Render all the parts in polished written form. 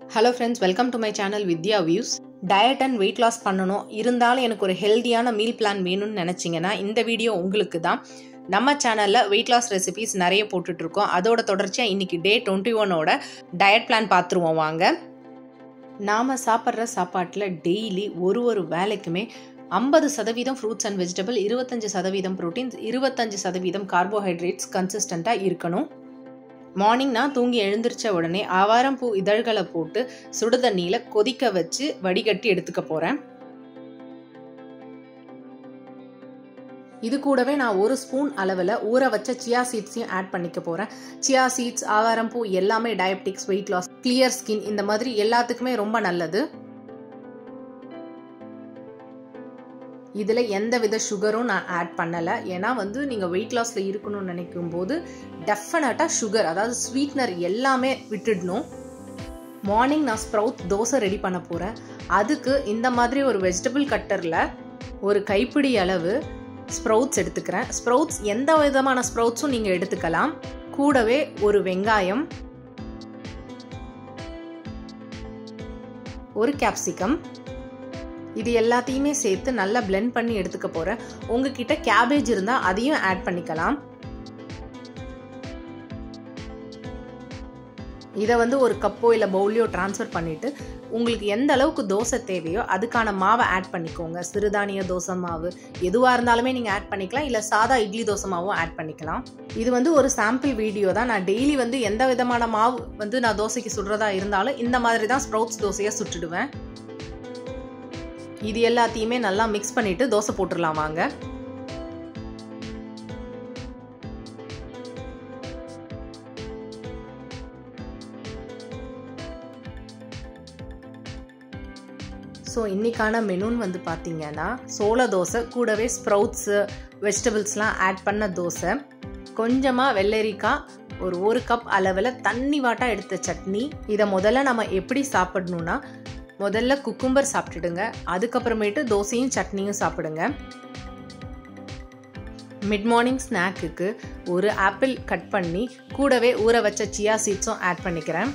Hello friends, welcome to my channel Vidya Views. Diet and weight loss பண்ணனும் இருந்தாலும் எனக்கு ஒரு ஹெல்தியான மீல் பிளான் வேணும்னு நினைச்சீங்கன்னா இந்த வீடியோ உங்களுக்கு தான். நம்ம சேனல்ல weight loss recipes நிறைய போட்டுட்டு இருக்கோம். அதோட தொடர்ச்சியா இன்னைக்கு டே 21 ஓட டயட் பிளான் பாத்துருவோம் வாங்க. நாம சாப்பிடுற சாப்பாட்டுல டெய்லி ஒரு வேளைக்குமே 50% fruits and vegetable, 25% proteins, 25% carbohydrates கன்சிஸ்டண்டா இருக்கணும். மார்னிங் நான் தூங்கி எழுந்திருச்ச உடனே ஆவாரம் பூ இதழ்களை போட்டு சுடுதண்ணியில கொதிக்க வச்சு வடிகட்டி எடுத்துக்க போறேன். இது கூடவே நான் 1 ஸ்பூன் அளவுல ஊற வச்ச சியா சீட்ஸையும் ஆட் பண்ணிக்க போறேன். சியா சீட்ஸ், ஆவாரம் பூ எல்லாமே diabetics, weight loss, clear skin இந்த மாதிரி எல்லாத்துக்குமே ரொம்ப நல்லது. இதுல எந்த வித சுகரும் நான் ஆட் பண்ணல. ஏன்னா நீங்க வெயிட் லாஸ்ல இருக்கணும்னு நினைக்கும் போது டெஃபினட்டா சுகர், அதாவது ஸ்வீட்னர் எல்லாமே விட்டுடணும். மார்னிங் நான் ஸ்ப்ரவுட் தோசை ரெடி பண்ண போறேன். அதுக்கு இந்த மாதிரி ஒரு வெஜிடபிள் கட்டர்ல ஒரு கைப்பிடி அளவு ஸ்ப்ரவுட்ஸ் எடுத்துக்கிறேன். ஸ்ப்ரவுட்ஸ் எந்த விதமான ஸ்ப்ரவுட்ஸும் நீங்க எடுத்துக்கலாம். கூடவே ஒரு வெங்காயம், ஒரு கேப்சிகம், இது எல்லாத்தையுமே சேர்த்து நல்லா பிளெண்ட் பண்ணி எடுத்துக்க போறேன். உங்ககிட்ட கேபேஜ் இருந்தா அதையும் ஆட் பண்ணிக்கலாம். இதை ஒரு கப்போ இல்ல பவுலியோ டிரான்ஸ்ஃபர் பண்ணிட்டு உங்களுக்கு எந்த அளவுக்கு தோசை தேவையோ அதுக்கான மாவை ஆட் பண்ணிக்கோங்க. சிறுதானிய தோசை மாவு எதுவா இருந்தாலுமே நீங்க ஆட் பண்ணிக்கலாம், இல்ல சாதா இட்லி தோசை மாவும் ஆட் பண்ணிக்கலாம். இது ஒரு சாம்பிள் வீடியோ தான். நான் டெய்லி எந்த விதமான மாவு நான் தோசைக்கு சுடுறதா இருந்தாலும் இந்த மாதிரி தான் ஸ்ப்ரவுட்ஸ் தோசையை சுட்டுடுவேன். இது எல்லாத்தையுமே நல்லா மிக்ஸ் பண்ணிட்டு தோசை போட்டுடலாம் வாங்க. ஸோ இன்னைக்கான மெனுன்னு பார்த்தீங்கன்னா சோள தோசை, கூடவே ஸ்ப்ரவுட்ஸ், வெஜிடபிள்ஸ்லாம் ஆட் பண்ண தோசை, கொஞ்சமாக வெள்ளரிக்காய், ஒரு கப் அளவில் தண்ணி வாட்டா எடுத்த சட்னி. இதை முதல்ல நம்ம எப்படி சாப்பிடணும்னா முதல்ல குக்கும்பர் சாப்பிட்டுடுங்க, அதுக்கப்புறமேட்டு தோசையும் சட்னியும் சாப்பிடுங்க. மிட் மார்னிங் ஸ்நாக்குக்கு ஒரு ஆப்பிள் கட் பண்ணி கூடவே ஊற வச்ச சியா சீட்ஸும் ஆட் பண்ணிக்கிறேன்.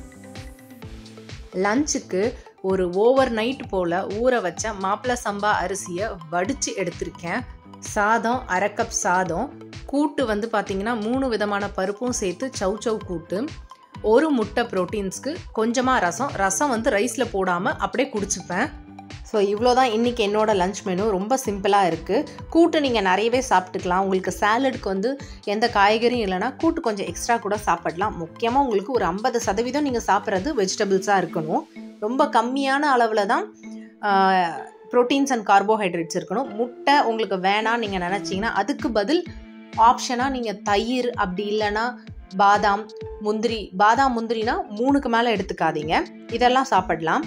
லஞ்சுக்கு ஒரு ஓவர் நைட் போல ஊற வச்ச மாப்பிள சம்பா அரிசியை வடிச்சு எடுத்திருக்கேன். சாதம், 1/2 கப் சாதம், கூட்டு பார்த்தீங்கன்னா 3 விதமான பருப்பும் சேர்த்து சௌ கூட்டு, ஒரு முட்டை புரோட்டீன்ஸ்க்கு, கொஞ்சமாக ரசம் ரைஸில் போடாமல் அப்படியே குடிச்சுப்பேன். ஸோ இவ்வளோதான் இன்றைக்கி என்னோட லஞ்ச் மெனு. ரொம்ப சிம்பிளாக இருக்குது. கூட்டு நீங்கள் நிறையவே சாப்பிட்டுக்கலாம். உங்களுக்கு சாலடுக்கு எந்த காய்கறியும் இல்லைனா கூட்டு கொஞ்சம் எக்ஸ்ட்ரா கூட சாப்பிடலாம். முக்கியமாக உங்களுக்கு ஒரு 50% நீங்கள் சாப்பிட்றது வெஜிடபிள்ஸாக இருக்கணும். ரொம்ப கம்மியான அளவில் தான் ப்ரோட்டீன்ஸ் அண்ட் கார்போஹைட்ரேட்ஸ் இருக்கணும். முட்டை உங்களுக்கு வேணான்னு நீங்கள் நினச்சிங்கன்னா அதுக்கு பதில் ஆப்ஷனாக நீங்கள் தயிர், அப்படி இல்லைன்னா பாதாம் முந்திரினா 3க்கு மேலே எடுத்துக்காதீங்க. இதெல்லாம் சாப்பிடலாம்.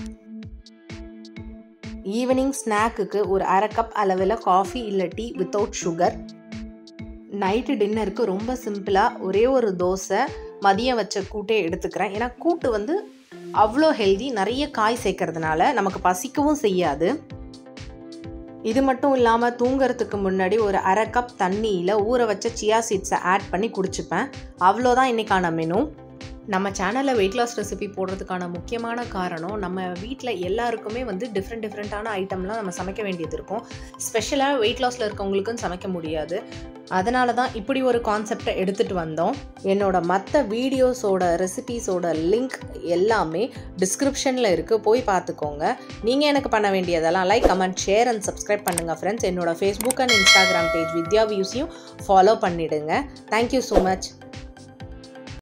ஈவினிங் ஸ்நாக்குக்கு ஒரு 1/2 கப் அளவில் காஃபி இல்லை டீ வித்தவுட் சுகர். நைட்டு டின்னருக்கு ரொம்ப சிம்பிளாக ஒரே ஒரு தோசை, மதியம் வச்ச கூட்டே எடுத்துக்கிறேன். ஏன்னா கூட்டு அவ்வளோ ஹெல்தி, நிறைய காய் சேர்க்கறதுனால நமக்கு பசிக்கவும் செய்யாது. இது மட்டும் இல்லாமல் தூங்குறதுக்கு முன்னாடி ஒரு 1/2 கப் தண்ணியில் ஊற வச்ச சியா சீட்ஸை ஆட் பண்ணி குடிச்சுப்பேன். அவ்வளோதான் இன்னைக்கான மெனு. நம்ம சேனலில் வெயிட் லாஸ் ரெசிபி போடுறதுக்கான முக்கியமான காரணம், நம்ம வீட்டில் எல்லாருக்குமே டிஃப்ரெண்ட்டான ஐட்டம்லாம் நம்ம சமைக்க வேண்டியது இருக்கும். ஸ்பெஷலாக வெயிட் லாஸில் இருக்கவங்களுக்கும் சமைக்க முடியாது. அதனால தான் இப்படி ஒரு கான்செப்டை எடுத்துகிட்டு வந்தோம். என்னோட மற்ற வீடியோஸோட ரெசிபீஸோட லிங்க் எல்லாமே டிஸ்கிரிப்ஷனில் இருக்குது, போய் பார்த்துக்கோங்க. நீங்கள் எனக்கு பண்ண வேண்டியதெல்லாம் like, comment, share and subscribe பண்ணுங்கள் ஃப்ரெண்ட்ஸ். என்னோட Facebook and Instagram page Vidya வியூஸையும் ஃபாலோ பண்ணிவிடுங்க. Thank you so much.